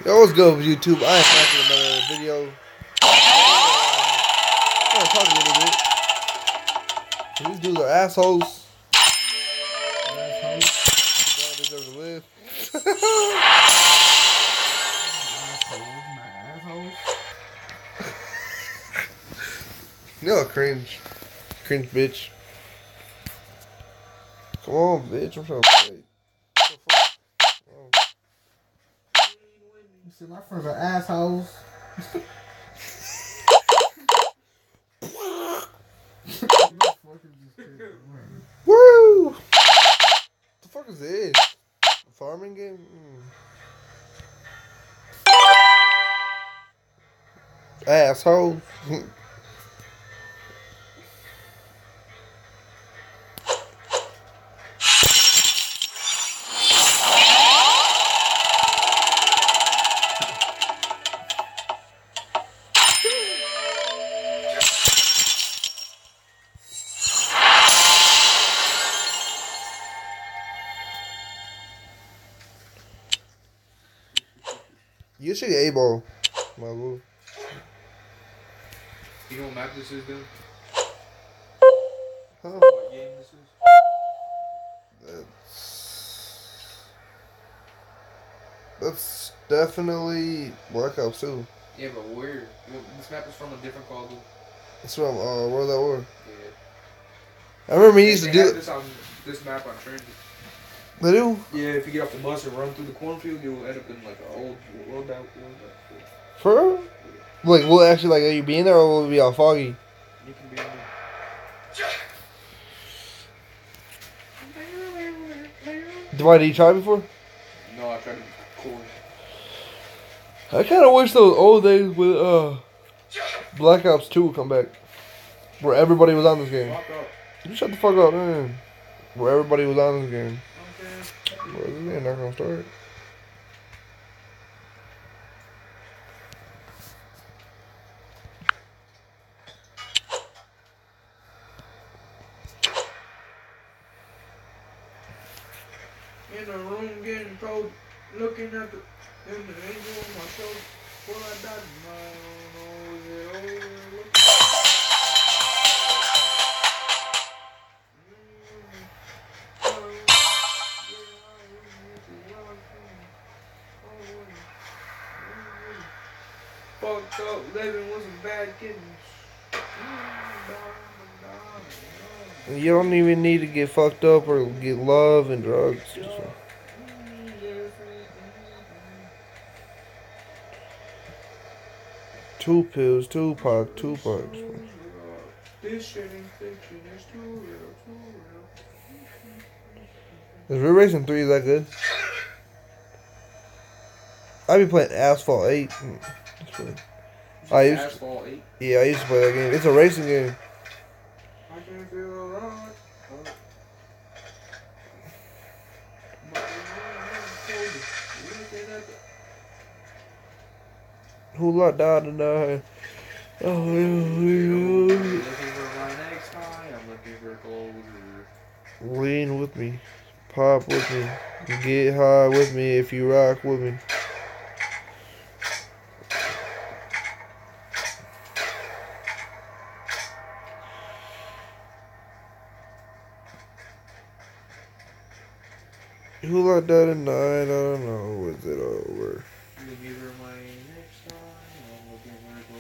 Yo, what's good with YouTube? I am back with another video. I'm gonna talk a little bit. These dudes are assholes. Don't deserve to live. You're a cringe. Cringe bitch. Come on, bitch. I'm trying to play. You see, my friends are assholes. Woo! What the fuck is this? A farming game? Asshole. You should get A-ball, my boo. You know what map this is, dude? Huh? What game this is? That's definitely Black Ops 2. Yeah, but where? This map is from a different Call of Duty. It's from World at War. Yeah. I remember he used to do this on this map on Transit. They do? Yeah, if you get off the bus and run through the cornfield, you'll end up in like an old World at War. For real? Like, will it actually, like, are you being there or will it be all foggy? You can be in there. Why, did you try before? No, I tried to record. I kind of wish those old days with Black Ops 2 would come back. Where everybody was on this game. Fuck up. You shut the fuck up, man. Where everybody was on this game. Okay. Well, this game not gonna start. In the room getting cold, looking at the angel on my shoulder. Before I died, fucked up living with some bad kittens. You don't even need to get fucked up or get love and drugs. Two pills, Tupac. This shit ain't fiction, it's too real, too real. Is Real Racing 3 that good? I be playing Asphalt 8. I used to, Asphalt 8. yeah, I used to play that game. It's a racing game. I can feel alright. Who let down tonight? Oh, Looking for my next high, I'm looking for closure. lean with me, pop with me, get high with me if you rock with me. Who let down tonight? I don't know. Is it over? Looking for my next high, I'm looking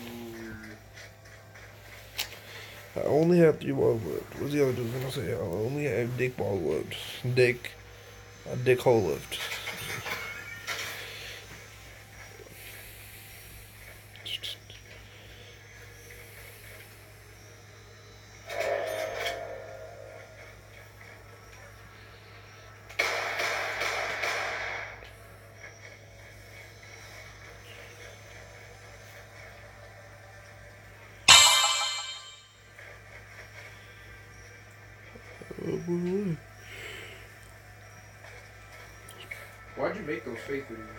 for closure. I only have 3 balls left. What's the other dude gonna say? I only have dick balls left. A dick hole left. Why'd you make those fake videos?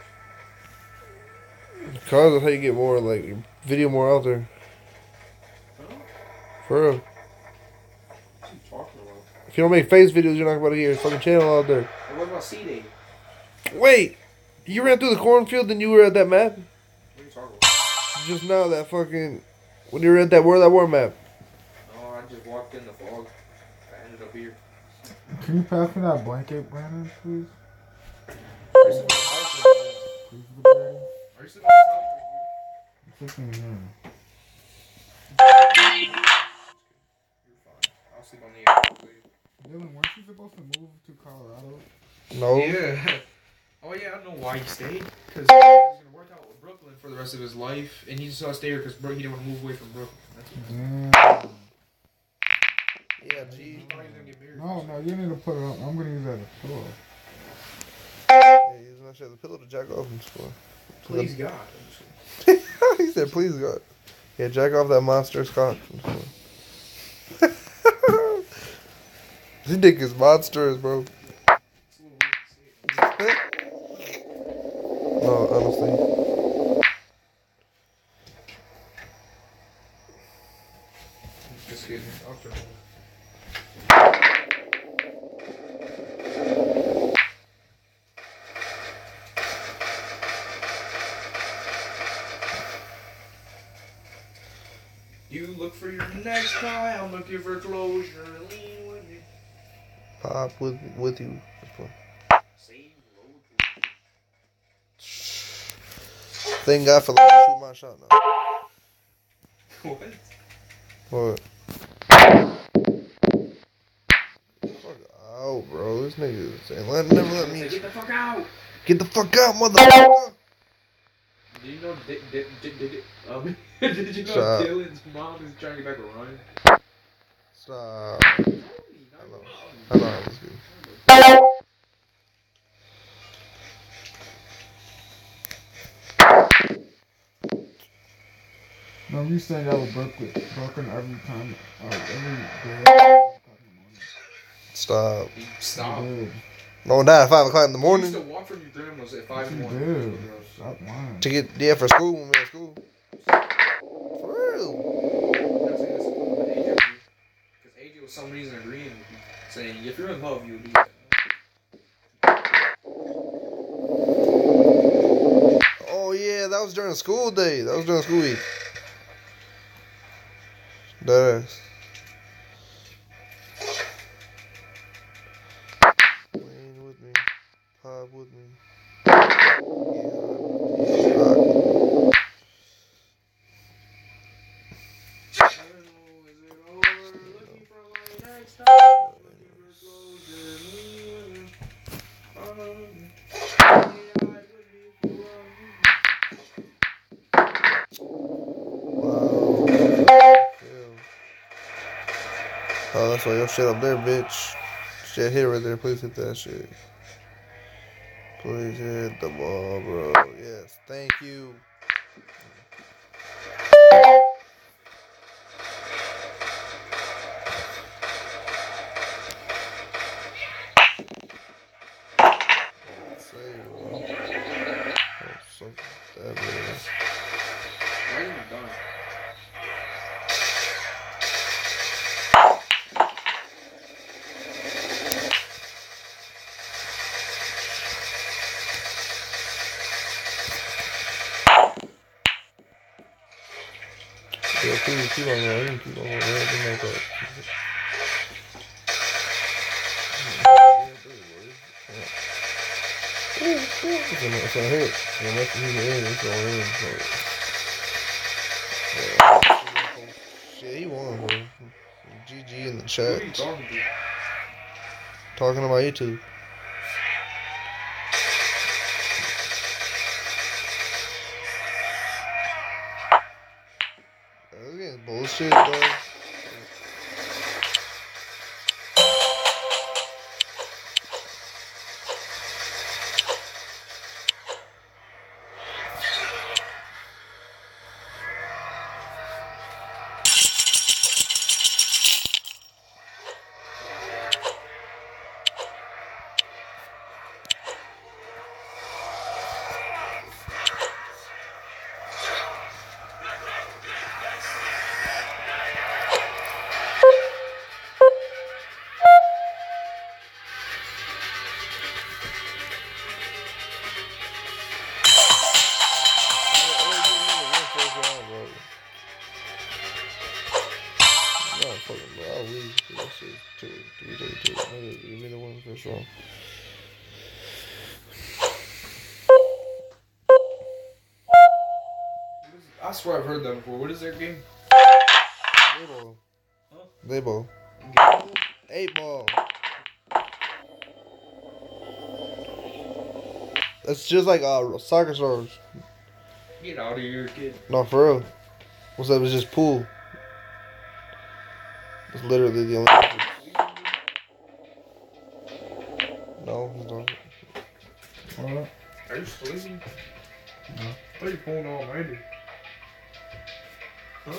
Cause that's how you get more, like, video more out there. Huh? For real. What are you talking about? If you don't make face videos, you're not about to get your fucking channel out there. And what about C-Day? Wait! You ran through the cornfield and you were at that map? What are you talking about? Just now, that fucking... When you were at that World at War map. No, I just walked in the fog. I ended up here. Can you pass me that blanket, Brandon, please? Are you sitting on the couch or Please, the Brandon. are you sitting on the couch or I'm sitting here. you're fine. I'll sleep on the outside. Dylan, weren't you supposed to move to Colorado? No. Yeah. Oh yeah, I know why he stayed. Because he was gonna work out with Brooklyn for the rest of his life, and he just stay here because he didn't want to move away from Brooklyn. That's what. Damn. Yeah, He G. thought he was gonna get married. No, you need to put it up. I'm gonna use that as a pillow. Yeah, he's not sure the pillow to jack off in school. Please God. He said, please God. Yeah, jack off that monster cock. This dick is monstrous, bro. It's a little weird to say it. No, honestly. Just kidding. I'll turn it on. You look for your next guy, I'm looking for closure. Lean with me. Pop with you. Same road. Thank God for letting me shoot my shot now. What? What? Fuck out, bro. This nigga is saying, never let me. Get the fuck out! Get the fuck out, motherfucker! Did you know? Did you know Stop. Dylan's mom is trying to get back with Ryan? Stop. I know how this is. No, you saying that was broken every time, every day. Stop. Stop. You did. No one died at 5 o'clock in the You used to morning walk from your grandma's at 5 in You the morning. did. Stop lying. to get, yeah, for school when we were at school. For real. I'm not saying that's what AJ would do. Because AJ was some reason agreeing with you. Saying, if you're in love, you'll do that. Oh, yeah, that was during school day. That was during school week. That ass. Lean with me. Pop with me. Yeah, rock. Wow. Ew. Oh, that's why your shit up there, bitch. Shit hit right there. Please hit that shit. Please hit the ball, bro. Yes, thank you. Say, bro. Oh, suck that, bro. Why are you done? Yeah, keep on going. Keep on going. Make up. It's gonna hit. Unless he's in, it's going in. So. Shit, he won, bro. GG in the Who chat. are you talking to? Talking about YouTube. That's getting bullshit, bro. So. I swear I've heard that before. What is their game? They ball. Huh? They ball. 8 ball. It's just like soccer stars. Get out of here, kid. No, for real. What's up? It's just pool. It's literally the only difference. No, it's not. What? Are you sleeping? No. I thought you pulling all nighter. Huh?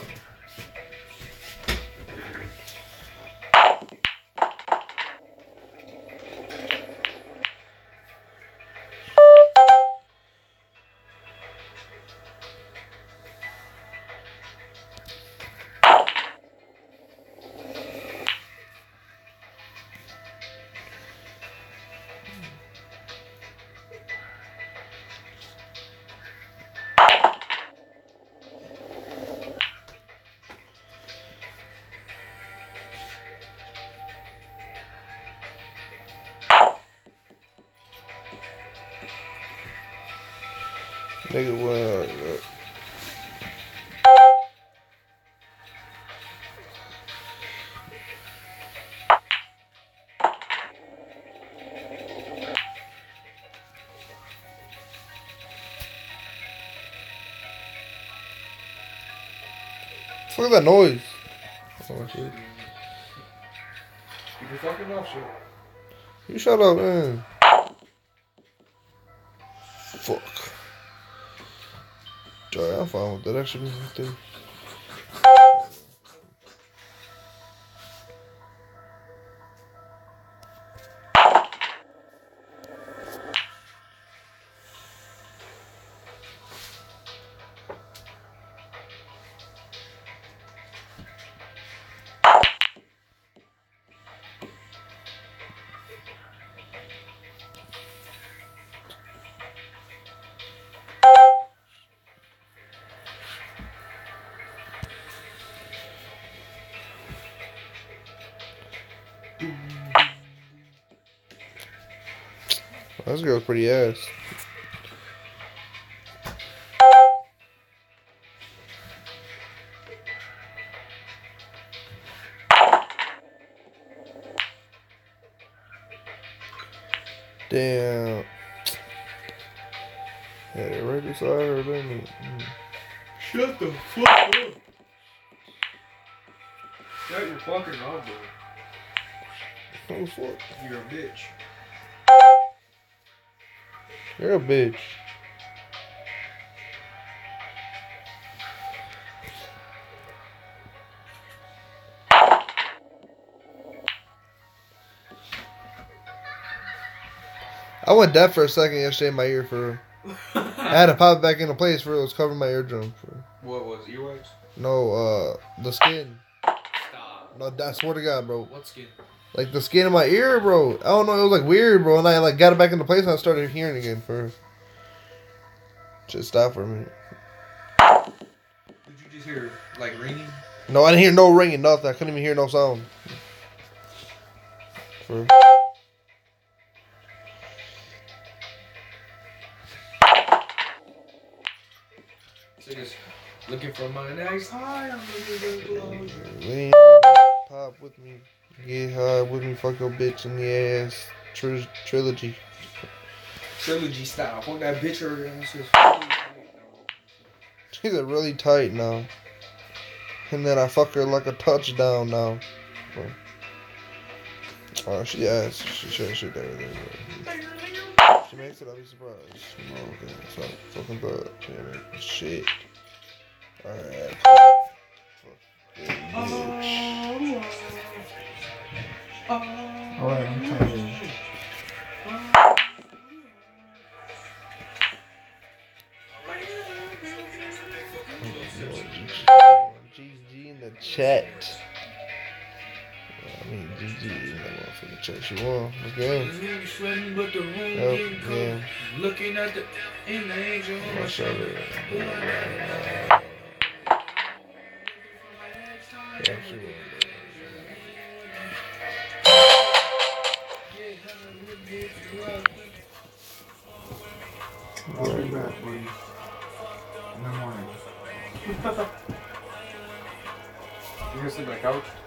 Nigga, well, fuck that noise. Oh, shit. Keep your fucking mouth shut. You shut up, man. Fuck. Alright, I'm fine with that. That should be thing. This girl's pretty ass. Damn. Yeah, they right beside her, didn't it? Shut the fuck up. Shut your fucking mouth, bro. Oh, fuck. You're a bitch. You're a bitch. I went deaf for a second yesterday in my ear for. I had to pop it back into place for it was covering my eardrum. For. What was it, earwax? No, the skin. Stop. No, I swear to God, bro. What skin? Like the skin in my ear, bro. I don't know. It was like weird, bro. And I like got it back into place and I started hearing again for. Just stop for a minute. Did you just hear like ringing? No, I didn't hear no ringing, nothing. I couldn't even hear no sound. For. So just looking for my next high. I'm looking for clothes. Lean, pop with me, get high with me, fuck your bitch in the ass. Trilogy. Trilogy style. Fuck that bitch her ass. She's a really tight now. And then I fuck her like a touchdown now. Oh, she ass. She shit there. She makes it, I'll be surprised. No, okay. So, fucking bud. Shit. Alright. Alright, I'm tired. GG in the chat. I mean, GG in that motherfucking chat. She won. Let's go. Sweating, but the room Yep, getting cold. yeah. Looking at the in the angel on my My shoulder. shoulder. Yeah, she won. I'll be back for you. In the morning. You gonna sleep on the couch?